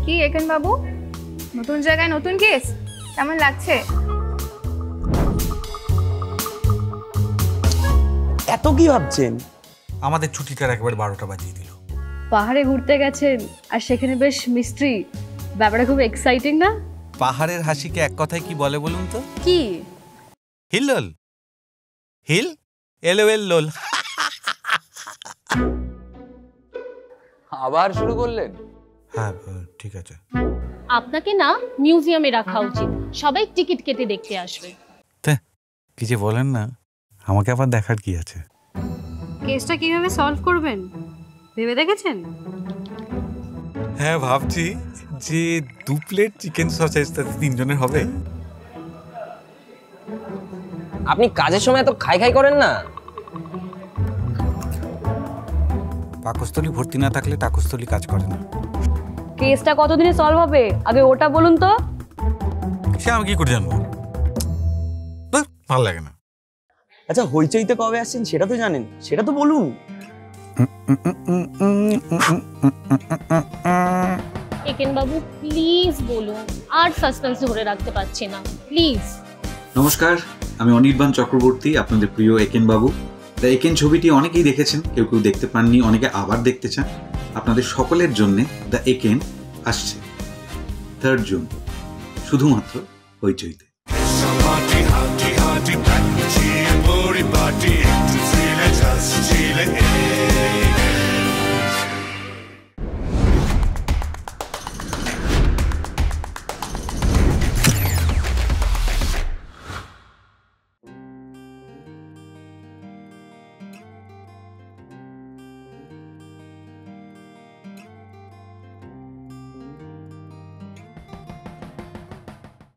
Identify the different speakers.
Speaker 1: কি একেন বাবু, নতুন জায়গায় নতুন কেস, কেমন লাগছে?
Speaker 2: এত কি ভাবছেন?
Speaker 3: আমাদের ছুটিটার একবার 12টা বাজিয়ে দিল।
Speaker 4: পাহাড়ে ঘুরতে গেছেন আর সেখানে বেশ মিস্ট্রি, ব্যাপারটা খুব এক্সাইটিং না?
Speaker 3: পাহাড়ের হাসিকে এক কথায় কি বলে বলুন তো?
Speaker 4: কি?
Speaker 3: হিলল। হিল এলওএল লোল।
Speaker 2: আবার শুরু করলেন?
Speaker 3: হ্যাঁ ঠিক আছে।
Speaker 5: আপনাকে না মিউজিয়ামে রাখা উচিত, সবাই টিকিট কেটে দেখতে আসবে।
Speaker 3: কি যে বলেন না, আমাকে আবার দেখার কি আছে?
Speaker 4: কেসটা কিভাবে সলভ করবেন ভেবে দেখেছেন?
Speaker 3: হ্যাঁ ভাবছি যে 2 প্লেট চিকেন সসেজ তাতে 3 জনের হবে।
Speaker 2: আপনি কাজের সময় এত খাই খাই করেন না।
Speaker 3: পাকস্থলী ভর্তি না থাকলে টাকস্থলী কাজ করে না।
Speaker 4: কেসটা কতদিনে সলভ হবে আগে ওটা বলুন তো।
Speaker 3: সে আমি কি করে জানবো? ভালো লাগে না।
Speaker 2: আচ্ছা হইচইতে কবে আসছেন সেটা তো জানেন, সেটা তো বলুন।
Speaker 5: একেন বাবু প্লিজ বলুন, আর সাসপেন্স ধরে রাখতে পারছি না, প্লিজ।
Speaker 6: নমস্কার, আমি অনির্বাণ চক্রবর্তী, আপনাদের প্রিয় একেন বাবু। দ্য একেন ছবিটি অনেকেই দেখেছেন, কেউ কেউ দেখতে পাননি, অনেকে আবার দেখতে চান। আপনাদের সকলের জন্যে দ্য একেন আসছে 3rd জুন, শুধুমাত্র হইচইতে। Party, party, party,